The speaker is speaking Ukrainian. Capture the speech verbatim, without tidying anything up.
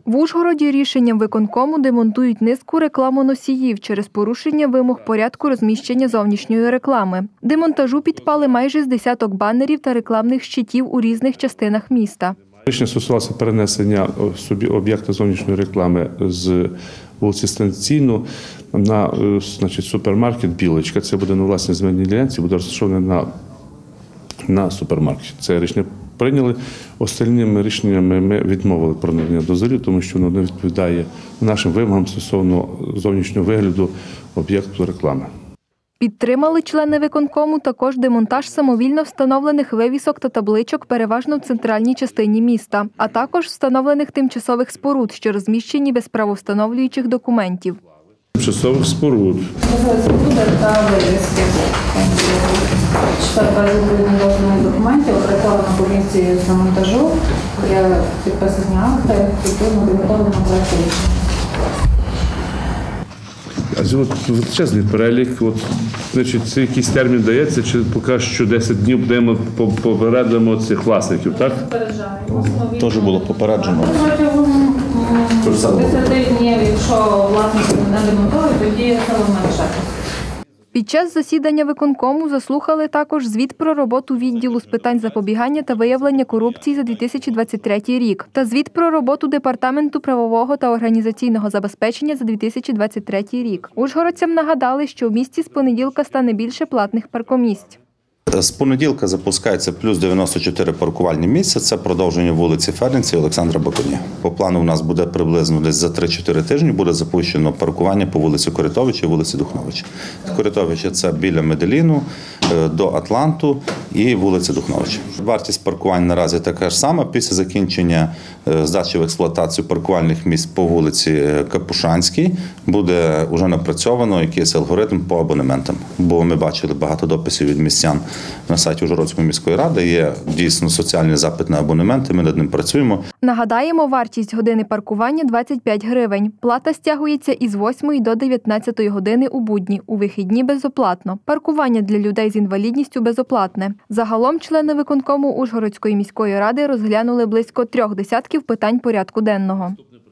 В Ужгороді рішенням виконкому демонтують низку рекламоносіїв через порушення вимог порядку розміщення зовнішньої реклами. Демонтажу підпали майже з десяток банерів та рекламних щитів у різних частинах міста. Рішення стосувалося перенесення об'єкта зовнішньої реклами з вулиці Станційну на, значить, супермаркет «Білочка». Це буде на власній земельній ділянці, буде розташований на, на супермаркеті. Це рішення прийняли. Остальними рішеннями ми відмовили про надання дозволів, тому що воно не відповідає нашим вимогам стосовно зовнішнього вигляду об'єкту реклами. Підтримали члени виконкому також демонтаж самовільно встановлених вивісок та табличок переважно в центральній частині міста, а також встановлених тимчасових споруд, що розміщені без правовстановлюючих документів. Тимчасових споруд. Споруда та вивіски. Читати базу відповідних документів, опрацьовано комісією з демонтажу. Я підписані акти, відповідно підготовлено проєкт рішення. А величезний перелік, от, значить, це якийсь термін дається, чи поки що десять днів будемо попередимо цих власників, так? Теж було попереджено. Протягом десяти днів, якщо власники не демонтують, тоді це менше. Під час засідання виконкому заслухали також звіт про роботу відділу з питань запобігання та виявлення корупції за дві тисячі двадцять третій рік та звіт про роботу Департаменту правового та організаційного забезпечення за дві тисячі двадцять третій рік. Ужгородцям нагадали, що в місті з понеділка стане більше платних паркомісць. З понеділка запускається плюс дев'яносто чотири паркувальні місця. Це продовження вулиці Ференці і Олександра Бакунія. По плану у нас буде приблизно десь за три-чотири тижні буде запущено паркування по вулиці Коритовича і вулиці Духновича. Коритовича – це біля Меделіну, до Атланту і вулиці Духновича. Вартість паркувань наразі така ж сама. Після закінчення здачі в експлуатацію паркувальних місць по вулиці Капушанській буде вже напрацьовано якийсь алгоритм по абонементам. Бо ми бачили багато дописів від містян на сайті Ужгородської міської ради. Є дійсно соціальний запит на абонементи, ми над ним працюємо. Нагадаємо, вартість години паркування – двадцять п'ять гривень. Плата стягується із восьмої до дев'ятнадцятої години у будні, у вихідні безоплатно. Паркування для людей з інвалідністю безоплатне. Загалом члени виконкому Ужгородської міської ради розглянули близько трьох десятків питань порядку денного.